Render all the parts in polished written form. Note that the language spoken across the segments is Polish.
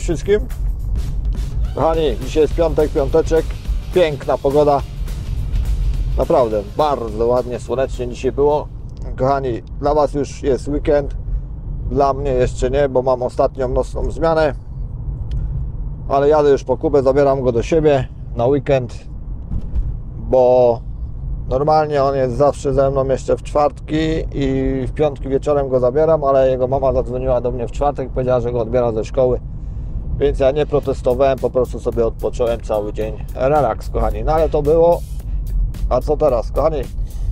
wszystkim. Kochani, dzisiaj jest piątek, piąteczek. Piękna pogoda. Naprawdę, bardzo ładnie, słonecznie dzisiaj było. Kochani, dla Was już jest weekend. Dla mnie jeszcze nie, bo mam ostatnią nocną zmianę. Ale jadę już po Kubę, zabieram go do siebie na weekend. Bo normalnie on jest zawsze ze mną jeszcze w czwartki i w piątki wieczorem go zabieram, ale jego mama zadzwoniła do mnie w czwartek i powiedziała, że go odbiera ze szkoły. Więc ja nie protestowałem, po prostu sobie odpocząłem cały dzień. Relaks, kochani. No ale to było. A co teraz, kochani?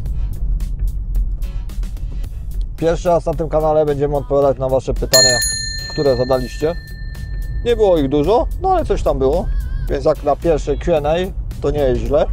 Pierwszy raz na tym kanale będziemy odpowiadać na Wasze pytania, które zadaliście. Nie było ich dużo, no ale coś tam było. Więc jak na pierwsze Q&A, to nie jest źle.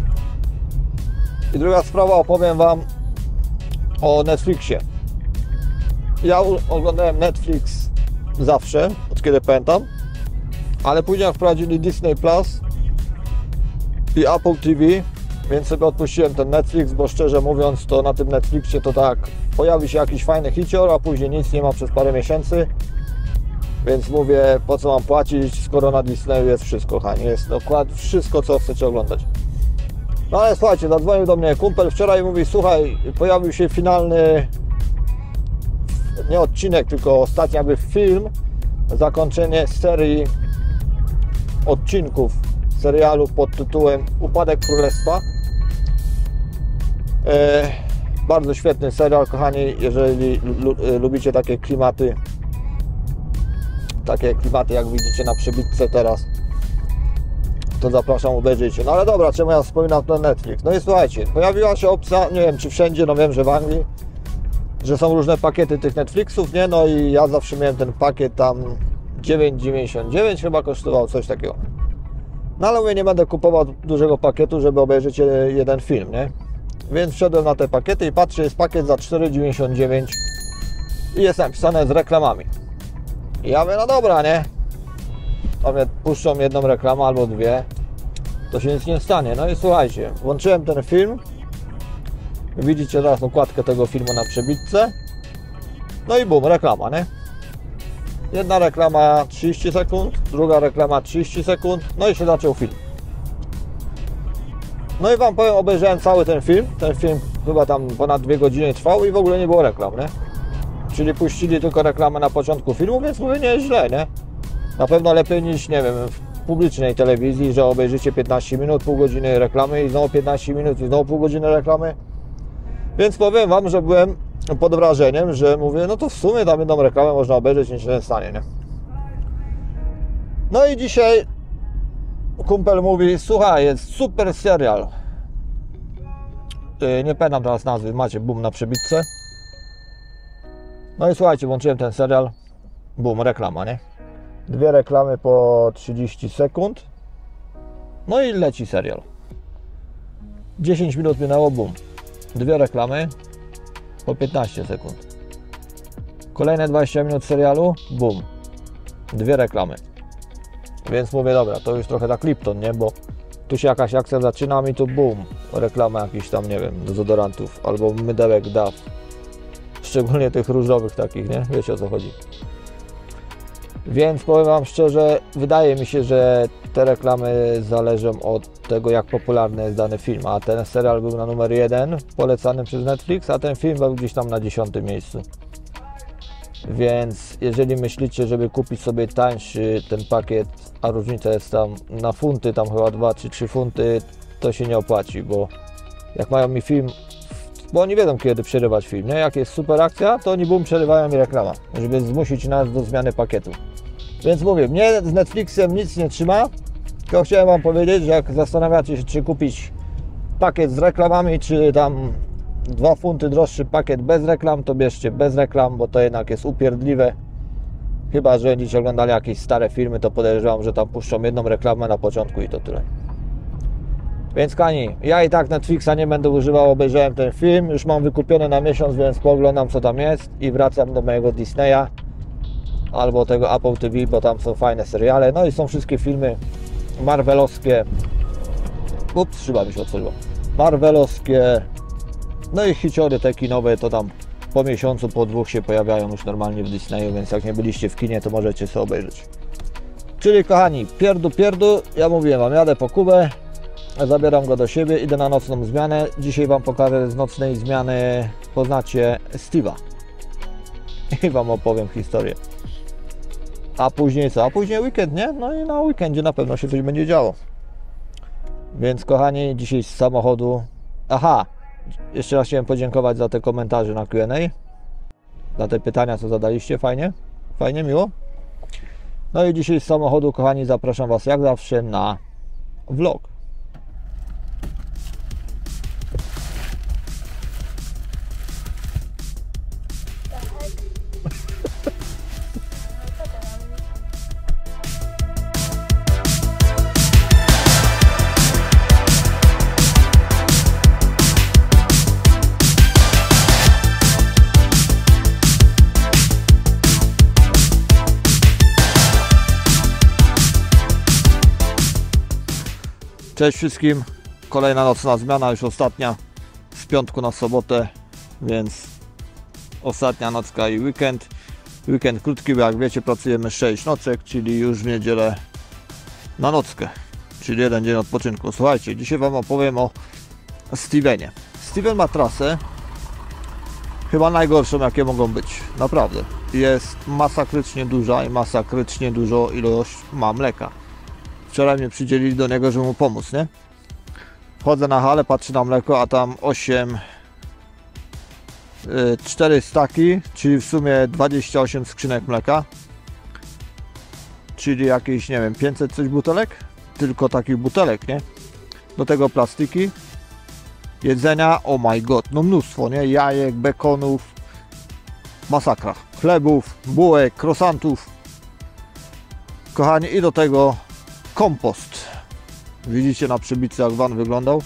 I druga sprawa, opowiem Wam o Netflixie. Ja oglądałem Netflix zawsze, od kiedy pamiętam. Ale później jak wprowadzili Disney Plus i Apple TV, więc sobie odpuściłem ten Netflix, bo szczerze mówiąc to na tym Netflixie to tak, pojawi się jakiś fajny hicior, a później nic nie ma przez parę miesięcy. Więc mówię, po co mam płacić, skoro na Disneyu jest wszystko, kochani, jest dokładnie wszystko, co chcecie oglądać. No ale słuchajcie, zadzwonił do mnie kumpel wczoraj i mówi, słuchaj, pojawił się finalny, nie odcinek, tylko ostatni jakby film, zakończenie serii odcinków serialu pod tytułem Upadek Królestwa. Bardzo świetny serial, kochani, jeżeli lubicie takie klimaty jak widzicie na przebitce teraz, to zapraszam, obejrzyjcie. No ale dobra, czemu ja wspominam ten Netflix? No i słuchajcie, pojawiła się opcja, nie wiem czy wszędzie, no wiem, że w Anglii, że są różne pakiety tych Netflixów, nie? No i ja zawsze miałem ten pakiet tam 9,99 chyba kosztował, coś takiego. No ale mówię, nie będę kupował dużego pakietu, żeby obejrzeć jeden film, nie? Więc wszedłem na te pakiety i patrzę, jest pakiet za 4,99 i jest napisane z reklamami. I ja mówię, no dobra, nie? A mnie puszczą jedną reklamę albo dwie, to się nic nie stanie. No i słuchajcie, włączyłem ten film. Widzicie teraz okładkę tego filmu na przebitce. No i bum, reklama, nie? Jedna reklama 30 sekund, druga reklama 30 sekund, no i się zaczął film. No i Wam powiem, obejrzałem cały ten film. Ten film chyba tam ponad 2 godziny trwał i w ogóle nie było reklam, nie? Czyli puścili tylko reklamę na początku filmu, więc mówię, nie jest źle, nie? Na pewno lepiej niż, nie wiem, w publicznej telewizji, że obejrzycie 15 minut, pół godziny reklamy i znowu 15 minut i znowu pół godziny reklamy. Więc powiem Wam, że byłem pod wrażeniem, że mówię, no to w sumie tam jedną reklamę można obejrzeć, nic się nie stanie, nie? No i dzisiaj kumpel mówi, słuchaj, jest super serial. Nie pamiętam teraz nazwy, macie, bum, na przebitce. No i słuchajcie, włączyłem ten serial, bum, reklama, nie? 2 reklamy po 30 sekund. No i leci serial. 10 minut minęło, bum. 2 reklamy po 15 sekund. Kolejne 20 minut serialu, bum. 2 reklamy. Więc mówię, dobra, to już trochę tak Lipton, nie? Bo tu się jakaś akcja zaczyna i tu bum. Reklama jakichś tam, nie wiem, dezodorantów albo mydełek DAF. Szczególnie tych różowych takich, nie? Wiecie o co chodzi. Więc powiem Wam szczerze, wydaje mi się, że te reklamy zależą od tego, jak popularny jest dany film. A ten serial był na numer 1 polecany przez Netflix, a ten film był gdzieś tam na 10. miejscu. Więc jeżeli myślicie, żeby kupić sobie tańszy ten pakiet, a różnica jest tam na funty, tam chyba 2 czy 3 funty, to się nie opłaci, bo jak mają mi film, bo oni wiedzą kiedy przerywać film, nie? Jak jest super akcja, to oni bum, przerywają mi reklama, żeby zmusić nas do zmiany pakietu. Więc mówię, mnie z Netflixem nic nie trzyma, tylko chciałem Wam powiedzieć, że jak zastanawiacie się, czy kupić pakiet z reklamami, czy tam 2 funty droższy pakiet bez reklam, to bierzcie bez reklam, bo to jednak jest upierdliwe. Chyba że będziecie oglądali jakieś stare filmy, to podejrzewam, że tam puszczą jedną reklamę na początku i to tyle. Więc kochani, ja i tak Netflixa nie będę używał, obejrzałem ten film, już mam wykupiony na miesiąc, więc pooglądam co tam jest i wracam do mojego Disneya albo tego Apple TV, bo tam są fajne seriale, no i są wszystkie filmy marvelowskie. Ups, szyba mi się otworzyła. Marvelowskie, no i hiciory te kinowe, to tam po miesiącu, po 2 się pojawiają już normalnie w Disneyu, więc jak nie byliście w kinie, to możecie sobie obejrzeć. Czyli kochani, pierdu, ja mówiłem wam, jadę po Kubę, zabieram go do siebie, idę na nocną zmianę. Dzisiaj wam pokażę z nocnej zmiany, poznacie Steve'a i wam opowiem historię. A później co? A później weekend, nie? No i na weekendzie na pewno się coś będzie działo. Więc kochani, dzisiaj z samochodu... Aha! Jeszcze raz chciałem podziękować za te komentarze na Q&A. Za te pytania, co zadaliście. Fajnie? Fajnie, miło? No i dzisiaj z samochodu, kochani, zapraszam was jak zawsze na vlog. Cześć wszystkim, kolejna nocna zmiana, już ostatnia z piątku na sobotę, więc ostatnia nocka i weekend. Weekend krótki, bo jak wiecie pracujemy 6 nocek, czyli już w niedzielę na nockę, czyli jeden dzień odpoczynku. Słuchajcie, dzisiaj wam opowiem o Stevenie. Steven ma trasę chyba najgorszą jakie mogą być, naprawdę. Jest masakrycznie duża i masakrycznie dużo ilość ma mleka. Wczoraj mnie przydzielili do niego, żeby mu pomóc, nie? Wchodzę na halę, patrzę na mleko, a tam 4 staki, czyli w sumie 28 skrzynek mleka. Czyli jakieś, nie wiem, 500 coś butelek? Tylko takich butelek, nie? Do tego plastiki. Jedzenia, oh my god, no mnóstwo, nie? Jajek, bekonów, masakra. Chlebów, bułek, krosantów. Kochani, i do tego kompost. Widzicie na przybicy jak van wyglądał.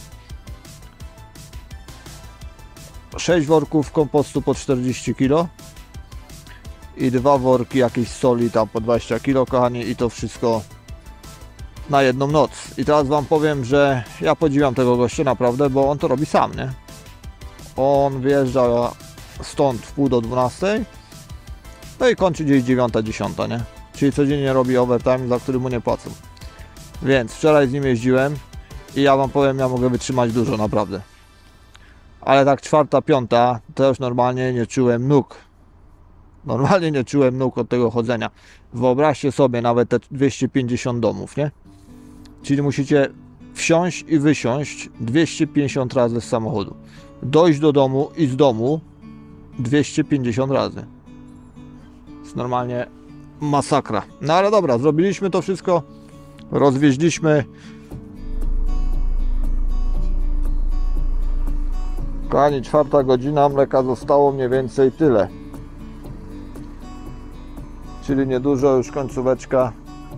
6 worków kompostu po 40 kg i 2 worki jakiejś soli tam po 20 kg, kochani, i to wszystko na jedną noc. I teraz wam powiem, że ja podziwiam tego gościa naprawdę, bo on to robi sam, nie? On wyjeżdża stąd w pół do 12, no i kończy gdzieś 9-10, nie? Czyli codziennie robi overtime, za który mu nie płacą. Więc wczoraj z nim jeździłem i ja wam powiem, ja mogę wytrzymać dużo, naprawdę. Ale tak 4-5 to już normalnie nie czułem nóg. Normalnie nie czułem nóg od tego chodzenia. Wyobraźcie sobie nawet te 250 domów, nie? Czyli musicie wsiąść i wysiąść 250 razy z samochodu. Dojść do domu i z domu 250 razy. Jest normalnie masakra. No ale dobra, zrobiliśmy to wszystko. Rozwieźliśmy. Kochani, 4 godzina, mleka zostało mniej więcej tyle. Czyli niedużo, już końcóweczka.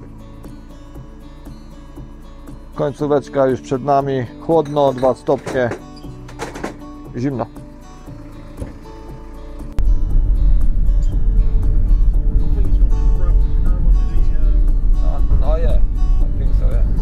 Końcóweczka już przed nami. Chłodno, 2 stopnie. Zimno. No yeah, I think so, yeah.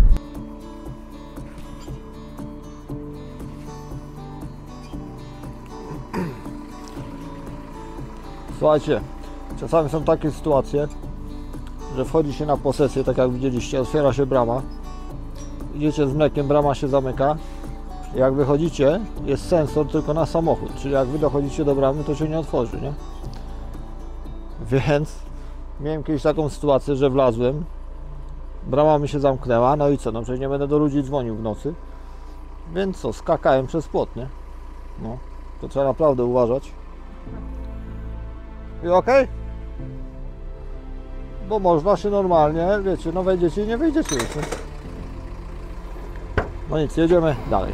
Słuchajcie, czasami są takie sytuacje, że wchodzi się na posesję, tak jak widzieliście, otwiera się brama, idziecie z mlekiem, brama się zamyka, jak wychodzicie, jest sensor tylko na samochód, czyli jak wy dochodzicie do bramy, to się nie otworzy, nie? Więc miałem kiedyś taką sytuację, że wlazłem, brama mi się zamknęła, no i co, no przecież nie będę do ludzi dzwonił w nocy, więc co, skakałem przez płot, nie? No, to trzeba naprawdę uważać. I okej? Bo można się normalnie, wiecie, no wejdziecie i nie wyjdziecie już, nie? No nic, jedziemy dalej.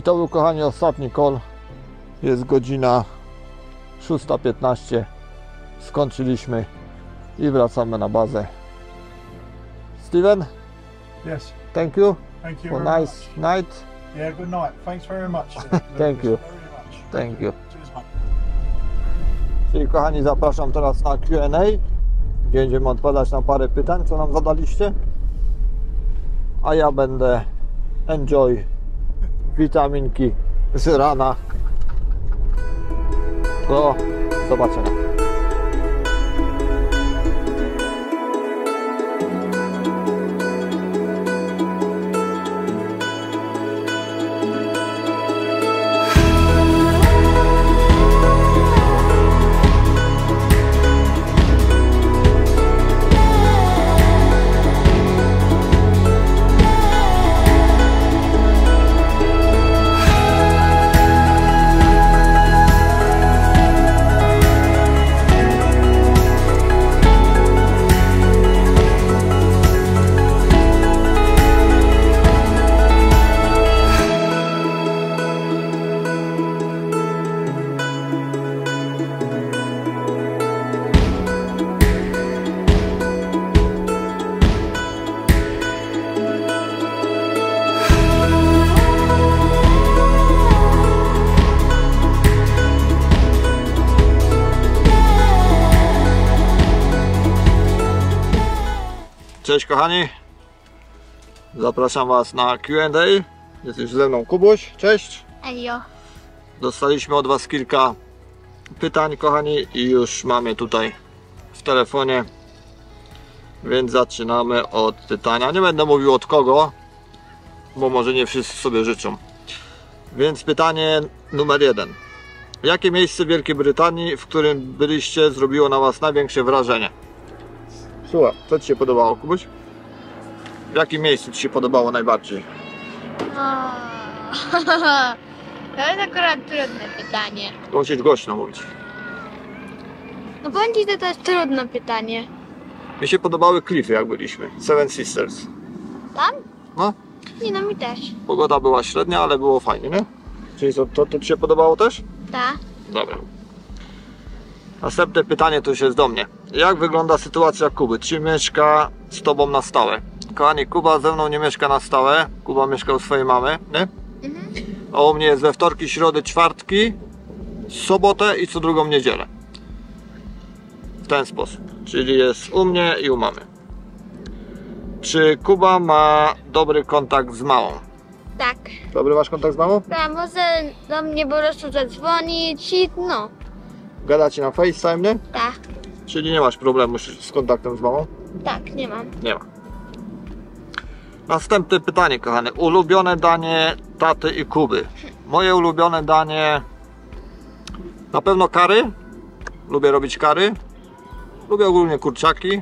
to był, kochani, ostatni call. Jest godzina 6:15. Skończyliśmy i wracamy na bazę. Steven? Yes. Thank you. Thank you For very nice much. night. Yeah, good night. Thanks very much. Thank you. Very much. Thank you. Cheers, mate. Czyli, kochani, zapraszam teraz na Q&A, gdzie będziemy odpowiadać na parę pytań, co nam zadaliście. A ja będę enjoy witaminki z rana. Do zobaczenia. Cześć, kochani, zapraszam Was na Q&A. Jest już ze mną Kubuś, cześć. Ejo. Dostaliśmy od Was kilka pytań, kochani, i już mamy tutaj w telefonie, więc zaczynamy od pytania. Nie będę mówił od kogo, bo może nie wszyscy sobie życzą. Więc pytanie numer 1. Jakie miejsce w Wielkiej Brytanii, w którym byliście, zrobiło na Was największe wrażenie? Słuchaj, co Ci się podobało, Kubuś? W jakim miejscu Ci się podobało najbardziej? To jest akurat trudne pytanie. To musisz głośno mówić. No powiem Ci, że to jest trudne pytanie. Mi się podobały klify, jak byliśmy. Seven Sisters. Tam? No, Nie, no mi też. pogoda była średnia, ale było fajnie, nie? Czyli to Ci się podobało też? Tak. Dobra. Następne pytanie to już jest do mnie. Jak wygląda sytuacja Kuby? Czy mieszka z Tobą na stałe? Kochani, Kuba ze mną nie mieszka na stałe. Kuba mieszka u swojej mamy, nie? A u mnie jest we wtorki, środy, czwartki, sobotę i co drugą niedzielę. W ten sposób. Czyli jest u mnie i u mamy. Czy Kuba ma dobry kontakt z mamą? Tak. Dobry masz kontakt z mamą? Ja może do mnie po prostu zadzwonić i no. Gadacie na FaceTime, nie? Tak. Czyli nie masz problemu z kontaktem z mamą? Tak, nie mam. Nie ma. Następne pytanie, kochane. Ulubione danie taty i Kuby. Moje ulubione danie na pewno kary. Lubię robić kary. Lubię ogólnie kurczaki.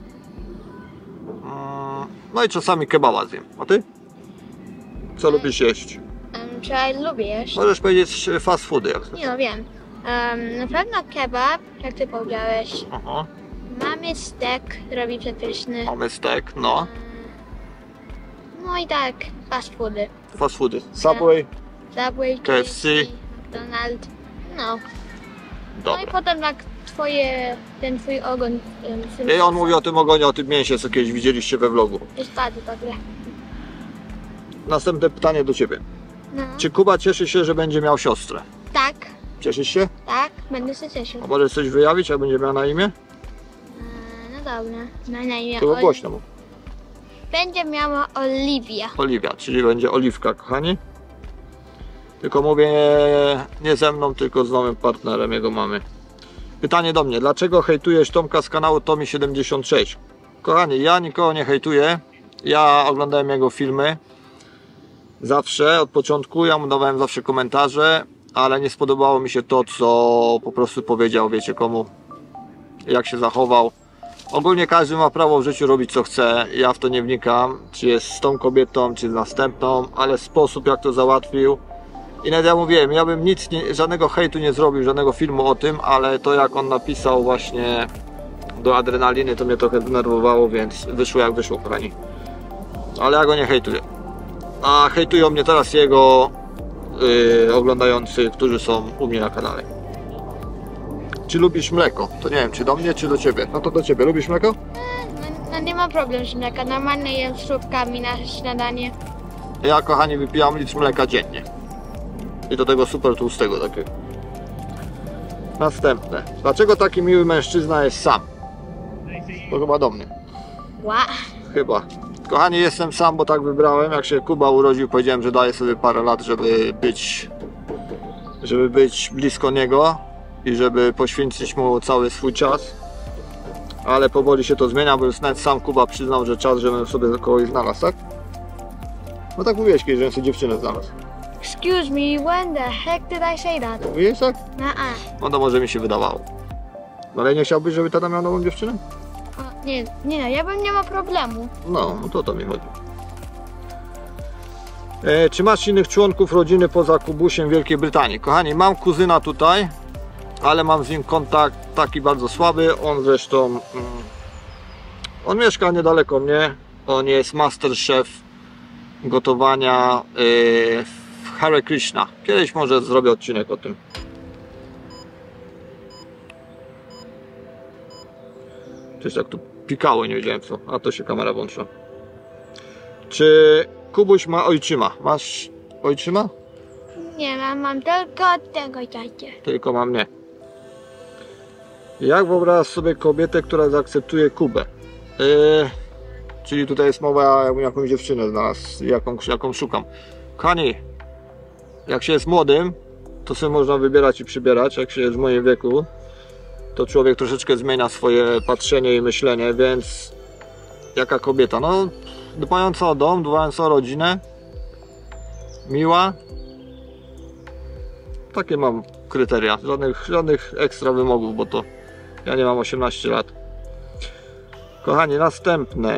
No i czasami kebaba zjem. A ty? Co lubisz jeść? Czy ja lubię jeść? Możesz powiedzieć fast foody, jak chcesz. Nie no, wiem. Na pewno kebab, jak Ty powiedziałeś. Aha. Mamy stek, robi przepyszny. Mamy stek, no. No i tak, fast foody. Fast foody. Subway. Subway, KFC. McDonald's. No. No Dobra. i potem jak ten twój ogon I on mówi o tym ogonie, o tym mięsie, co kiedyś widzieliście we vlogu. jest bardzo dobre. Następne pytanie do Ciebie. No. Czy Kuba cieszy się, że będzie miał siostrę? Tak, Cieszysz się? tak, będę się cieszył. A możesz coś wyjawić, jak będzie miała na imię? No dobra, na imię Tylko głośno mów. Będzie miała Oliwia. Oliwia, czyli będzie Oliwka, kochani. Tylko mówię nie ze mną, tylko z nowym partnerem jego mamy. Pytanie do mnie. Dlaczego hejtujesz Tomka z kanału Tomi76? Kochani, ja nikogo nie hejtuję. Ja oglądałem jego filmy. Zawsze, od początku. Ja mu dawałem zawsze komentarze. Ale nie spodobało mi się to, co po prostu powiedział, wiecie komu. Jak się zachował. Ogólnie każdy ma prawo w życiu robić co chce. Ja w to nie wnikam. Czy jest z tą kobietą, czy z następną. Ale sposób jak to załatwił. I nawet ja mówiłem, ja bym żadnego hejtu nie zrobił, żadnego filmu o tym, ale to jak on napisał właśnie do Adrenaliny, to mnie trochę denerwowało, więc wyszło jak wyszło, kochani. Ale ja go nie hejtuję. A hejtują mnie teraz jego oglądający, którzy są u mnie na kanale. Czy lubisz mleko? To nie wiem, czy do mnie, czy do ciebie. No to do ciebie. Lubisz mleko? No nie ma problemu z mleka, normalnie jem z chrupkami na śniadanie. Ja, kochani, wypijam litr mleka dziennie. I do tego super tłustego takiego. Następne. Dlaczego taki miły mężczyzna jest sam? To chyba do mnie. Ła. Chyba. Kochani, jestem sam, bo tak wybrałem. Jak się Kuba urodził, powiedziałem, że daję sobie parę lat, żeby być blisko niego i żeby poświęcić mu cały swój czas. Ale powoli się to zmienia, bo już nawet sam Kuba przyznał, że czas, żebym sobie kogoś znalazł, tak? No tak mówiłeś kiedyś, żebym sobie dziewczynę znalazł. Excuse me, when the heck did I say that? Mówiłeś tak? Nuh-uh. No to może mi się wydawało. No ale nie chciałbyś, żeby tata miał nową dziewczynę? O, nie, ja bym nie ma problemu. No to o to mi chodzi. Czy masz innych członków rodziny poza Kubusiem w Wielkiej Brytanii? Kochani, mam kuzyna tutaj, ale mam z nim kontakt taki bardzo słaby. On zresztą on mieszka niedaleko mnie. On jest master chef gotowania w Hare Krishna. Kiedyś może zrobię odcinek o tym. Coś tak tu pikało, nie wiedziałem co. A to się kamera włączyła. Czy Kubuś ma ojczyma? Masz ojczyma? Nie, mam tylko tego ciacie. Tylko mam nie. Jak wyobrażasz sobie kobietę, która zaakceptuje Kubę? Czyli tutaj jest mowa, jakbym jakąś dziewczynę znalazł, jaką szukam. Kochani, jak się jest młodym, to sobie można wybierać i przybierać. Jak się jest w moim wieku, to człowiek troszeczkę zmienia swoje patrzenie i myślenie, więc jaka kobieta? No, dbająca o dom, dbająca o rodzinę, miła. Takie mam kryteria, żadnych ekstra wymogów, bo to ja nie mam 18 lat. Kochani, następne.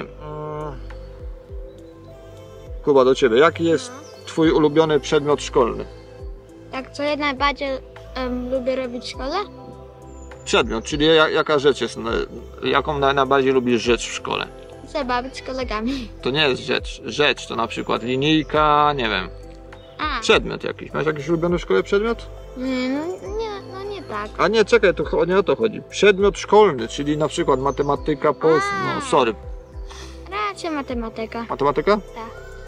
Kuba, do ciebie. Jaki jest twój ulubiony przedmiot szkolny? Tak, co ja najbardziej lubię robić w szkole? Przedmiot, czyli jaka rzecz jest, jaką najbardziej lubisz rzecz w szkole? Zabawić z kolegami. To nie jest rzecz. Rzecz to na przykład linijka, nie wiem. A, Przedmiot jakiś. Masz jakiś ulubiony w szkole przedmiot? nie tak. A nie, czekaj, to nie o to chodzi. Przedmiot szkolny, czyli na przykład matematyka, no sorry. Raczej matematyka. Matematyka? Tak.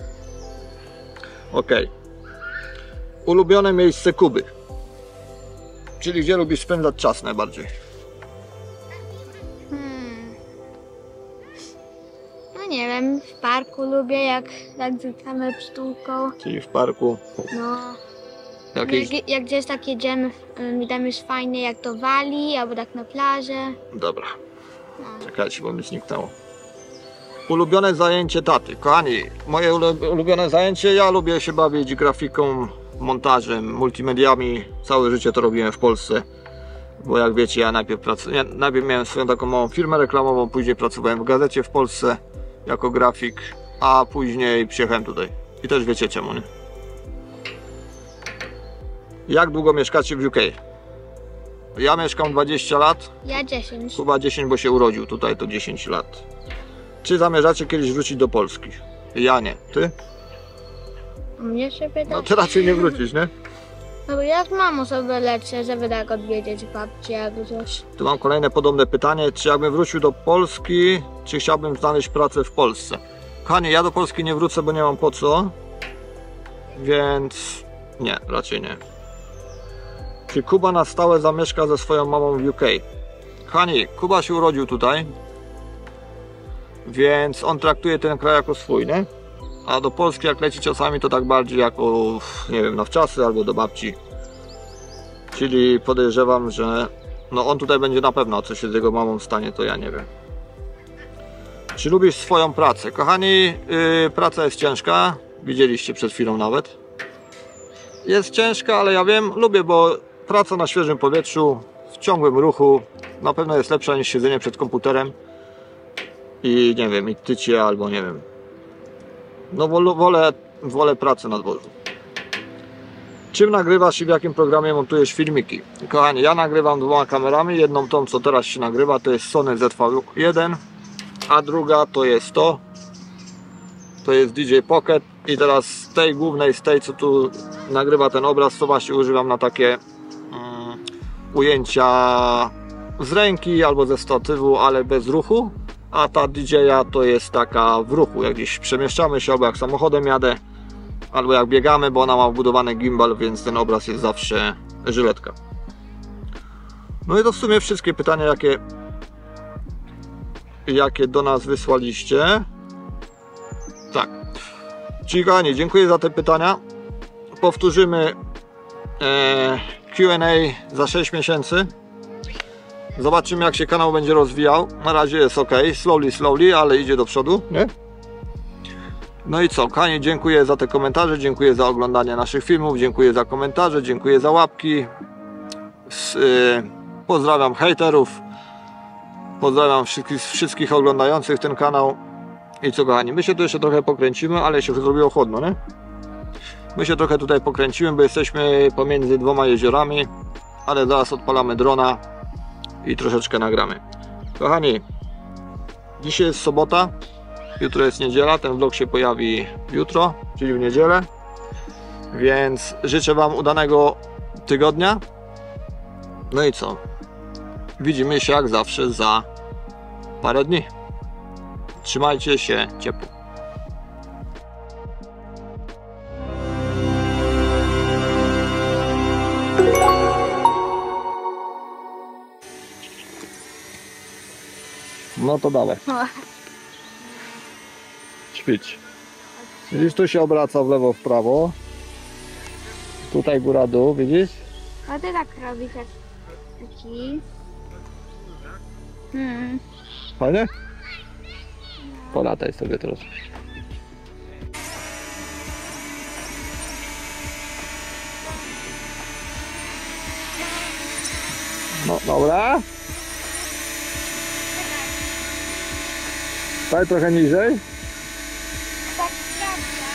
Okej. Ulubione miejsce Kuby. Czyli gdzie lubisz spędzać czas najbardziej? No nie wiem, w parku lubię, jak rzucamy pszczółką. Czyli w parku. No. Jakieś... Jak gdzieś tak jedziemy, tam jest fajnie, jak to wali, albo tak na plażę. Dobra. No. Czekajcie, bo mi zniknęło. Ulubione zajęcie taty. Kochani, moje ulubione zajęcie, ja lubię się bawić grafiką, montażem, multimediami. Całe życie to robiłem w Polsce. Bo jak wiecie, ja najpierw miałem swoją taką małą firmę reklamową, później pracowałem w gazecie w Polsce jako grafik, a później przyjechałem tutaj. I też wiecie czemu, nie? Jak długo mieszkacie w UK? Ja mieszkam 20 lat. Ja 10. Kuba 10, bo się urodził tutaj, to 10 lat. Czy zamierzacie kiedyś wrócić do Polski? Ja nie. Ty? Mnie się pyta? No ty raczej nie wrócisz, nie? No bo ja z mamą sobie lecę, żeby tak odwiedzić babcię albo coś. Tu mam kolejne podobne pytanie. Czy jakbym wrócił do Polski, czy chciałbym znaleźć pracę w Polsce? Kochani, ja do Polski nie wrócę, bo nie mam po co. Więc nie, raczej nie. Czy Kuba na stałe zamieszka ze swoją mamą w UK? Kochani, Kuba się urodził tutaj, więc on traktuje ten kraj jako swój, nie? A do Polski jak leci czasami, to tak bardziej jako, nie wiem, na wczasy albo do babci. Czyli podejrzewam, że no on tutaj będzie na pewno, a co się z jego mamą stanie, to ja nie wiem. Czy lubisz swoją pracę? Kochani, praca jest ciężka, widzieliście przed chwilą nawet. Jest ciężka, ale ja wiem, lubię, bo praca na świeżym powietrzu, w ciągłym ruchu, na pewno jest lepsza niż siedzenie przed komputerem i nie wiem, i tycie albo nie wiem. No wolę pracę na dworzu. Czym nagrywasz i w jakim programie montujesz filmiki? Kochani, ja nagrywam 2 kamerami. Jedną tą, co teraz się nagrywa, to jest Sony ZV-1, a druga to jest to jest DJ Pocket. I teraz z tej głównej, z tej co tu nagrywa ten obraz, to właśnie używam na takie ujęcia z ręki albo ze statywu, ale bez ruchu, a ta DJI to jest taka w ruchu, jak gdzieś przemieszczamy się, albo jak samochodem jadę, albo jak biegamy, bo ona ma wbudowany gimbal, więc ten obraz jest zawsze żyletka. No i to w sumie wszystkie pytania, jakie do nas wysłaliście. Tak. Czyli kochani, dziękuję za te pytania. Powtórzymy Q&A za 6 miesięcy. Zobaczymy, jak się kanał będzie rozwijał. Na razie jest ok, slowly, ale idzie do przodu, nie? No i co, kochani, dziękuję za te komentarze, dziękuję za oglądanie naszych filmów, dziękuję za komentarze, dziękuję za łapki. Pozdrawiam hejterów, pozdrawiam wszystkich oglądających ten kanał. I co, kochani, my się tu jeszcze trochę pokręcimy, ale się zrobiło chłodno, nie? My się trochę tutaj pokręcimy, bo jesteśmy pomiędzy dwoma jeziorami, ale zaraz odpalamy drona i troszeczkę nagramy. Kochani, dzisiaj jest sobota, jutro jest niedziela, ten vlog się pojawi jutro, czyli w niedzielę, więc życzę Wam udanego tygodnia. No i co? Widzimy się jak zawsze za parę dni. Trzymajcie się ciepło. No to dawaj. Ćwicz. Widzisz, tu się obraca w lewo, w prawo. Tutaj góra, dół, widzisz? A ty tak robisz jak taki. Fajnie? Polataj sobie teraz. No dobra. Daj trochę niżej. Tak prawda.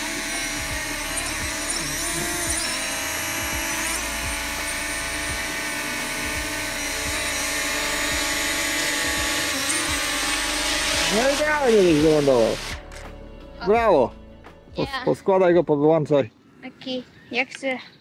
No i idealnie byś wylądował. Brawo. Ja. Poskładaj go, powyłączaj. Taki, jak chcę